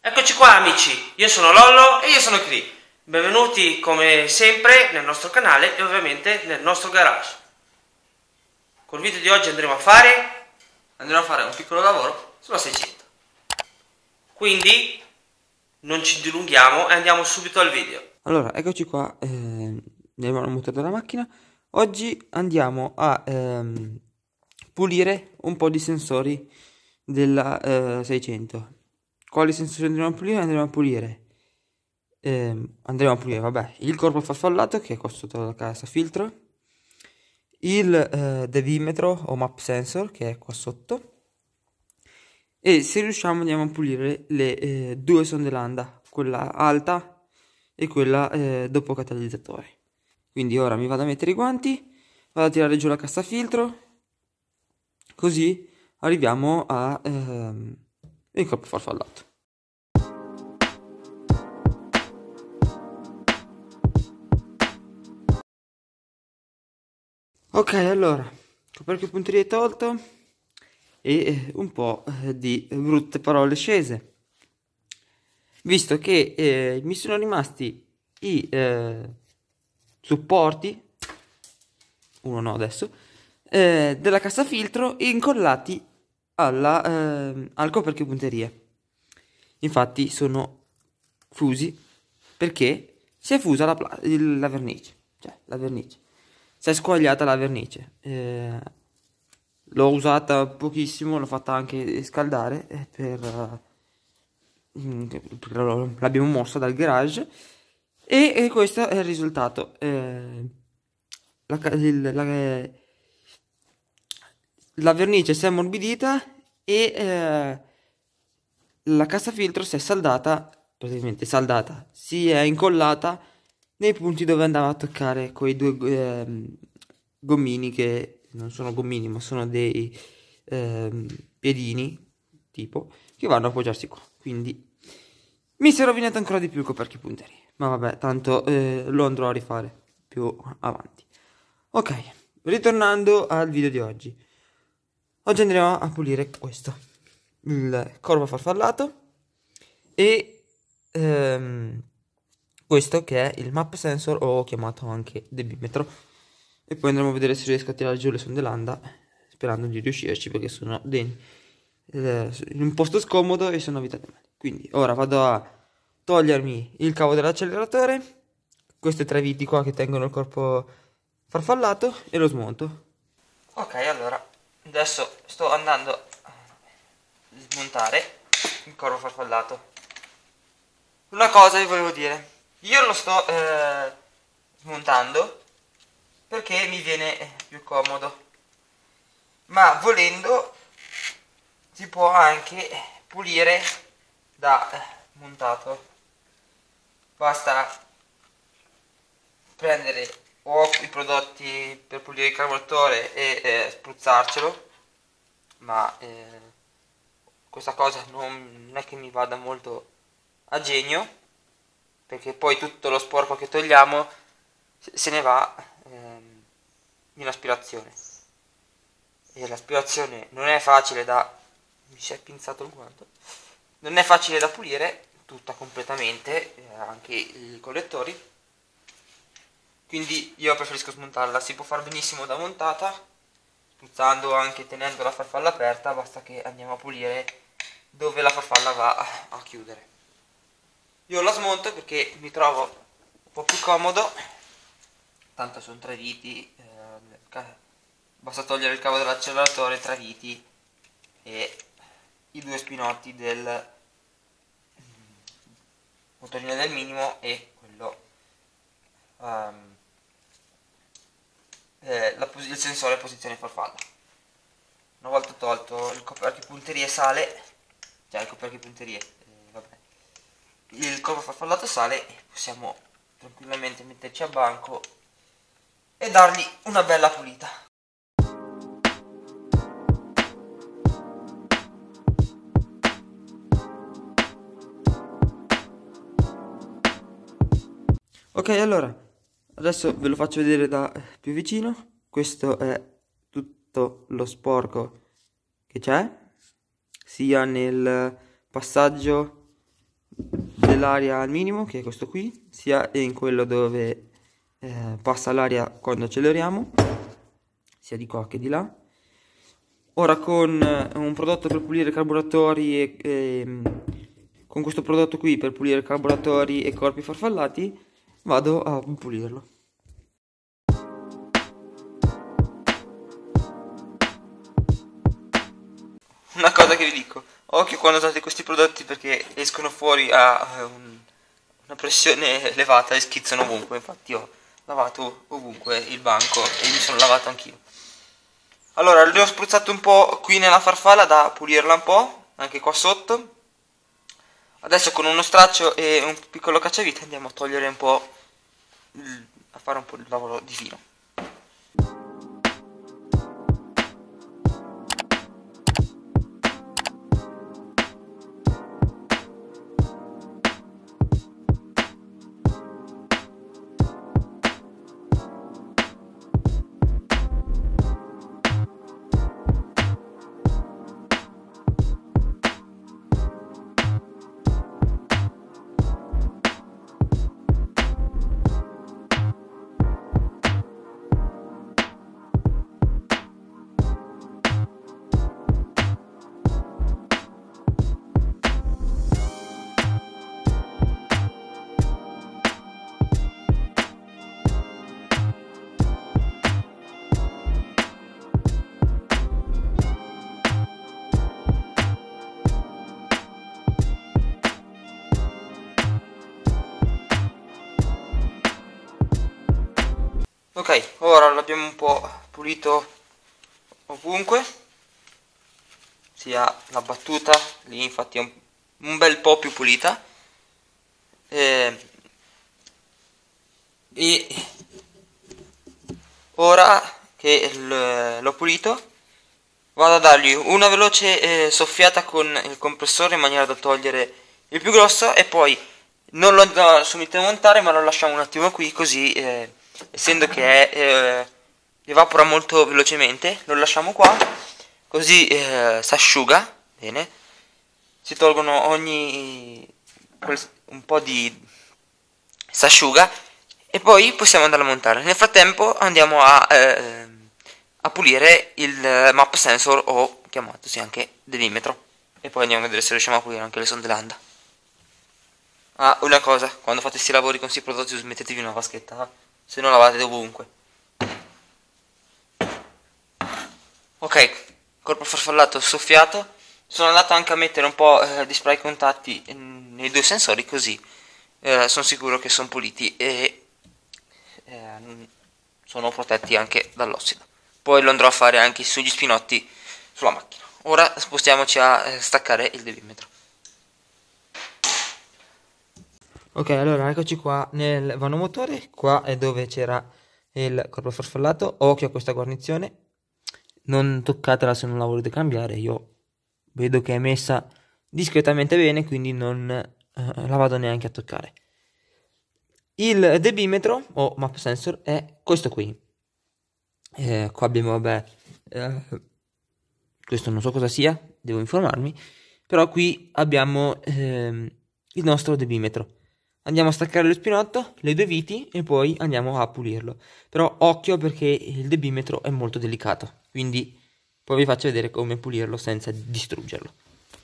Eccoci qua amici, io sono Lollo E io sono Cri. benvenuti come sempre nel nostro canale e ovviamente nel nostro garage. Col video di oggi andremo a fare Un piccolo lavoro sulla 600. quindi non ci dilunghiamo e andiamo subito al video. Allora, eccoci qua nel motore della macchina. Oggi andiamo a pulire un po' di sensori della 600. Quali sensori andremo a pulire? Andremo a pulire, vabbè, il corpo farfallato che è qua sotto la cassa filtro, il devimetro o map sensor che è qua sotto, e se riusciamo andiamo a pulire le due sonde lambda, quella alta e quella dopo catalizzatore. Quindi ora mi vado a mettere i guanti, vado a tirare giù la cassa filtro, così arriviamo a il corpo farfallato. Ok, allora, coperchio punterie tolto e un po' di brutte parole scese, visto che mi sono rimasti i supporti, uno no adesso, della cassa filtro incollati al coperchio punterie. Infatti sono fusi perché si è fusa la vernice, cioè la vernice. Si è squagliata la vernice. L'ho usata pochissimo, l'ho fatta anche scaldare l'abbiamo mossa dal garage e questo è il risultato. La vernice si è ammorbidita e la cassa filtro si è saldata, praticamente saldata, si è incollata nei punti dove andava a toccare quei due gommini che non sono gommini ma sono dei piedini tipo che vanno a appoggiarsi qua. Quindi mi si è rovinato ancora di più il coperchio punterie, ma vabbè, tanto lo andrò a rifare più avanti. Ok, ritornando al video di oggi. Oggi andremo a pulire questo, il corpo farfallato e questo che è il map sensor, o chiamato anche debimetro, e poi andremo a vedere se riesco a tirare giù le sonde lambda, sperando di riuscirci perché sono in un posto scomodo e sono avvitate male. Quindi ora vado a togliermi il cavo dell'acceleratore, queste tre viti qua che tengono il corpo farfallato, e lo smonto. Ok, allora adesso sto andando a smontare il corpo farfallato. Una cosa vi volevo dire, io lo sto smontando perché mi viene più comodo, ma volendo si può anche pulire da montato. Basta prendere o i prodotti per pulire il carburatore e spruzzarcelo, ma questa cosa non è che mi vada molto a genio, perché poi tutto lo sporco che togliamo se ne va in aspirazione, e l'aspirazione non è facile da... mi si è pinzato il guanto, non è facile da pulire tutta completamente, anche i collettori, quindi io preferisco smontarla. Si può fare benissimo da montata, spruzzando, anche tenendo la farfalla aperta, basta che andiamo a pulire dove la farfalla va a chiudere. Io la smonto perché mi trovo un po' più comodo, tanto sono tre viti, basta togliere il cavo dell'acceleratore, tre viti e i due spinotti del motorino del minimo e quello il sensore posizione farfalla. Una volta tolto il coperchio punterie sale, cioè il coperchio punterie, vabbè, il corpo farfallato sale, e possiamo tranquillamente metterci a banco e dargli una bella pulita. Ok, allora, adesso ve lo faccio vedere da più vicino. Questo è tutto lo sporco che c'è, sia nel passaggio l'aria al minimo, che è questo qui, sia in quello dove passa l'aria quando acceleriamo, sia di qua che di là. Ora con un prodotto per pulire carburatori con questo prodotto qui per pulire carburatori e corpi farfallati vado a pulirlo. Una cosa che vi dico, occhio quando usate questi prodotti perché escono fuori a una pressione elevata e schizzano ovunque. Infatti ho lavato ovunque il banco e mi sono lavato anch'io. Allora, le ho spruzzato un po' qui nella farfalla da pulirla un po', anche qua sotto. Adesso con uno straccio e un piccolo cacciavite andiamo a togliere un po', a fare un po' il lavoro di filo. Ok, ora l'abbiamo un po' pulito ovunque, sia la battuta, lì infatti è un bel po' più pulita, e ora che l'ho pulito vado a dargli una veloce soffiata con il compressore in maniera da togliere il più grosso e poi non lo andiamo subito a montare ma lo lasciamo un attimo qui così essendo che evapora molto velocemente lo lasciamo qua così si asciuga bene, si tolgono un po' di si asciuga e poi possiamo andare a montare. Nel frattempo andiamo a pulire il map sensor o chiamatosi anche devimetro e poi andiamo a vedere se riusciamo a pulire anche le sonde lambda. Ah, una cosa, quando fate questi lavori con questi prodotti mettetevi una vaschetta, se no lavate dovunque. Ok, corpo farfallato soffiato, sono andato anche a mettere un po' di spray contatti nei due sensori così sono sicuro che sono puliti e sono protetti anche dall'ossido. Poi lo andrò a fare anche sugli spinotti sulla macchina. Ora spostiamoci a staccare il devimetro. Ok, allora eccoci qua nel vano motore, qua è dove c'era il corpo farfallato, occhio a questa guarnizione, non toccatela se non la volete cambiare, io vedo che è messa discretamente bene, quindi non la vado neanche a toccare. Il debimetro o map sensor è questo qui, qua abbiamo vabbè, questo non so cosa sia, devo informarmi, però qui abbiamo il nostro debimetro. Andiamo a staccare lo spinotto, le due viti e poi andiamo a pulirlo. Però occhio perché il debimetro è molto delicato, quindi poi vi faccio vedere come pulirlo senza distruggerlo.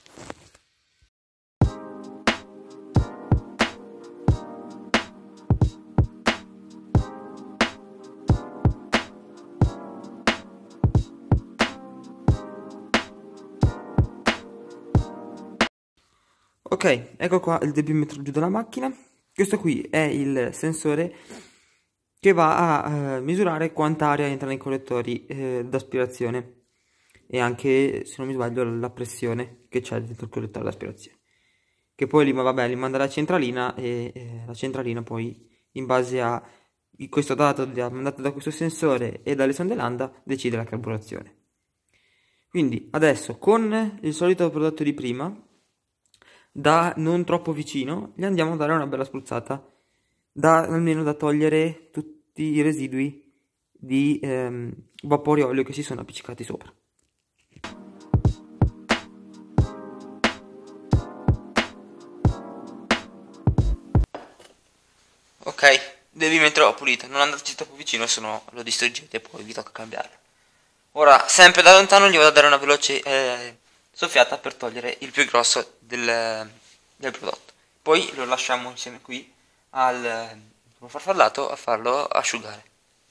Ok, ecco qua il debimetro giù dalla macchina. Questo qui è il sensore che va a misurare quanta aria entra nei collettori d'aspirazione e anche, se non mi sbaglio, la pressione che c'è dentro il collettore d'aspirazione. Che poi vabbè, li manda alla centralina e la centralina poi, in base a questo dato mandato da questo sensore e dalle sonde lambda, decide la carburazione. Quindi adesso con il solito prodotto di prima, da non troppo vicino, gli andiamo a dare una bella spruzzata, almeno da togliere tutti i residui di vapore olio che si sono appiccicati sopra. Ok, devimetro pulito, non andarci troppo vicino, se no lo distruggete e poi vi tocca cambiarlo. Ora, sempre da lontano, gli vado a dare una veloce soffiata per togliere il più grosso del prodotto. Poi lo lasciamo insieme qui al farfallato a farlo asciugare.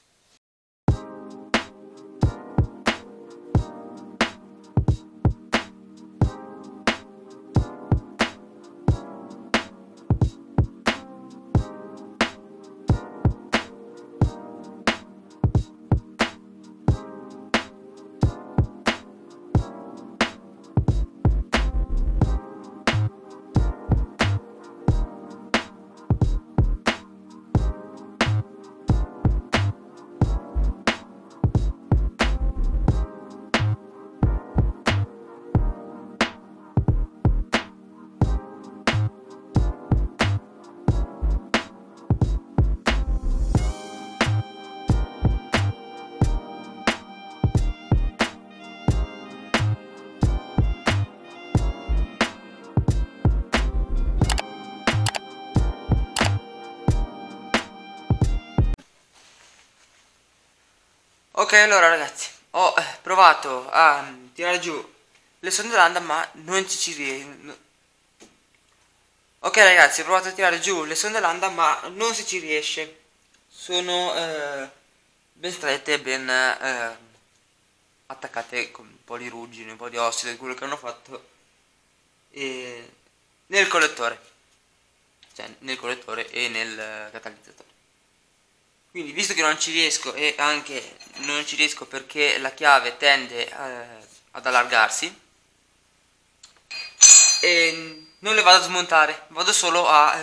Ok, allora ragazzi, ho provato a tirare giù le sonde ma non ci riesco. Ok ragazzi, ho provato a tirare giù le sonde ma non si ci riesce. Sono ben strette e ben attaccate con un po' di ruggine, un po' di ossido, di quello che hanno fatto nel collettore. Cioè nel collettore e nel catalizzatore. Quindi visto che non ci riesco e anche non ci riesco perché la chiave tende ad allargarsi e non le vado a smontare, vado solo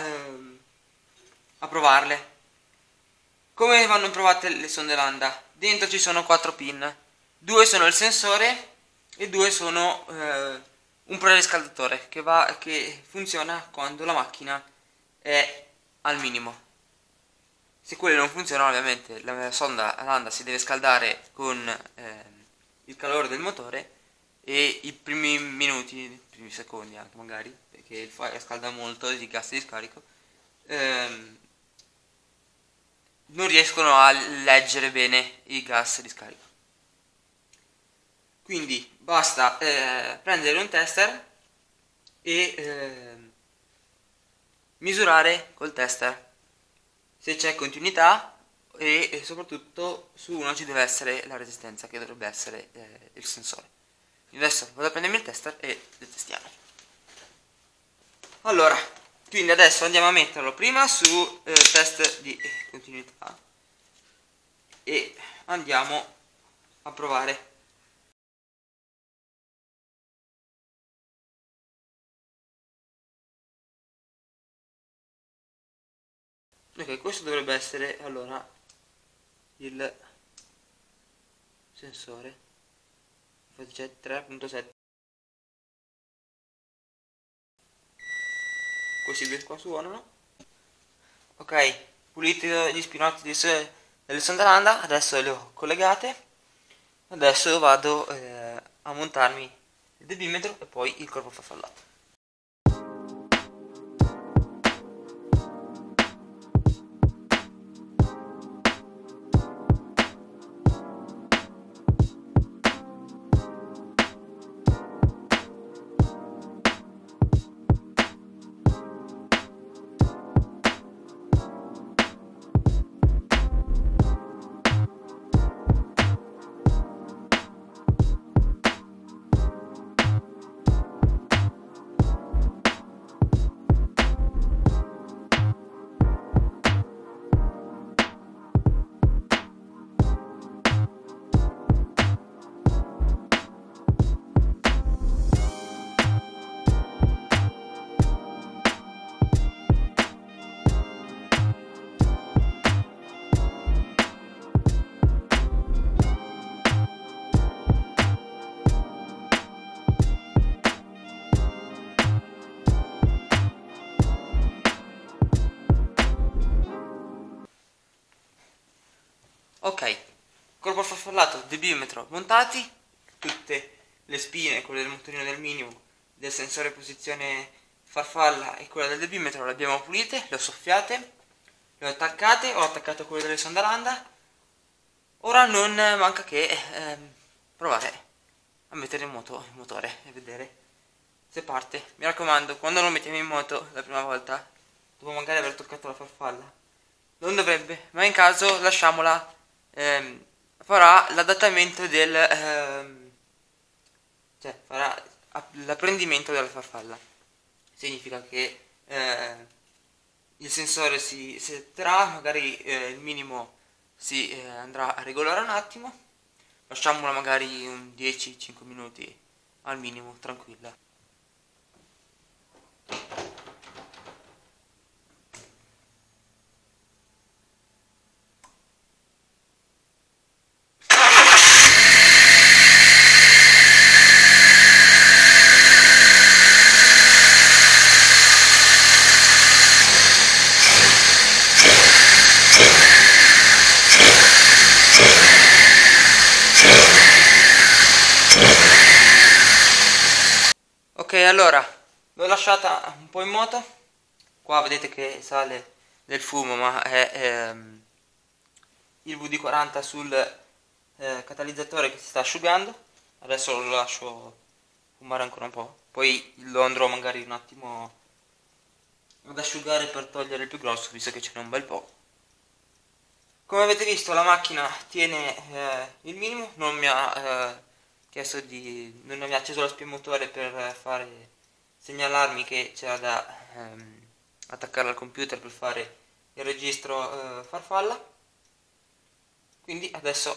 a provarle. Come vanno provate le sonde lambda? Dentro ci sono 4 pin, 2 sono il sensore e 2 sono un preriscaldatore che funziona quando la macchina è al minimo. Se quelli non funzionano, ovviamente la sonda lambda si deve scaldare con il calore del motore e i primi minuti, i primi secondi anche magari, perché il file scalda molto di gas di scarico, non riescono a leggere bene i gas di scarico. Quindi basta prendere un tester e misurare col tester se c'è continuità e soprattutto su uno ci deve essere la resistenza, che dovrebbe essere il sensore. Adesso vado a prendermi il tester e lo testiamo. Allora, quindi adesso andiamo a metterlo prima su test di continuità e andiamo a provare. Ok, questo dovrebbe essere allora il sensore. Infatti c'è 3.7. Questi due qua suonano. Ok, puliti gli spinotti delle sonde lambda, adesso le ho collegate. Adesso vado a montarmi il debimetro e poi il corpo farfallato. Ok, corpo farfallato, debimetro montati, tutte le spine, quelle del motorino del minimo, del sensore posizione farfalla e quella del debimetro le abbiamo pulite, le ho soffiate. le ho attaccate, ho attaccato quelle delle sonda. Ora non manca che provare a mettere in moto il motore e vedere se parte. Mi raccomando, quando lo mettiamo in moto la prima volta, dopo magari aver toccato la farfalla, non dovrebbe, ma in caso lasciamola, farà l'adattamento cioè farà l'apprendimento della farfalla. Significa che il sensore si setterà, magari il minimo si andrà a regolare un attimo, lasciamola magari un 10-5 minuti al minimo, tranquilla. Ok, allora l'ho lasciata un po' in moto. Qua vedete che sale del fumo, ma è il VD40 sul catalizzatore che si sta asciugando. Adesso lo lascio fumare ancora un po', poi lo andrò magari un attimo ad asciugare per togliere il più grosso, visto che ce n'è un bel po'. Come avete visto, la macchina tiene il minimo, non mi ha non mi ha acceso lo spiomotore per fare segnalarmi che c'era da attaccare al computer per fare il registro farfalla. Quindi adesso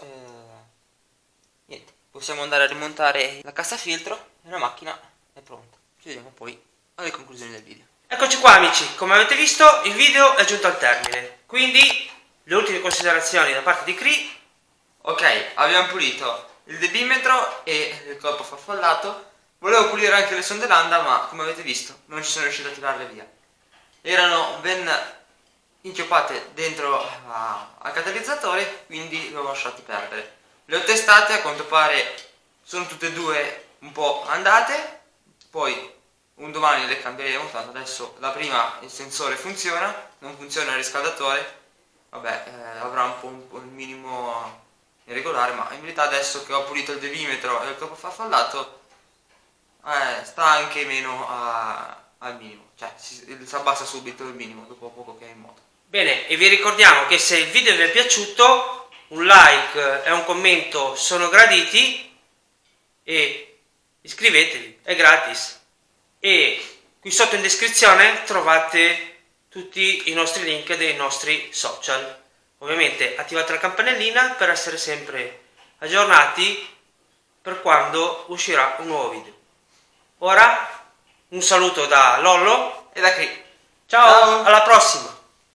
niente, possiamo andare a rimontare la cassafiltro e la macchina è pronta. Ci vediamo poi alle conclusioni del video. Eccoci qua amici, come avete visto il video è giunto al termine, quindi le ultime considerazioni da parte di Cree. Ok, abbiamo pulito il debimetro e il corpo farfallato. Volevo pulire anche le sonde lambda, ma come avete visto non ci sono riuscito a tirarle via. Erano ben inchioppate dentro al catalizzatore, quindi le ho lasciate perdere. Le ho testate, a quanto pare sono tutte e due un po' andate, poi un domani le cambieremo, tanto adesso la prima il sensore funziona, non funziona il riscaldatore, vabbè, avrà un po' il minimo irregolare, ma in verità adesso che ho pulito il debimetro e il corpo farfallato sta anche meno al minimo, cioè si abbassa subito il minimo dopo poco che è in moto. Bene, e vi ricordiamo che se il video vi è piaciuto un like e un commento sono graditi e iscrivetevi, è gratis. E qui sotto in descrizione trovate tutti i nostri link dei nostri social. Ovviamente attivate la campanellina per essere sempre aggiornati per quando uscirà un nuovo video. Ora un saluto da Lollo E da qui. Ciao. Ciao. Alla prossima!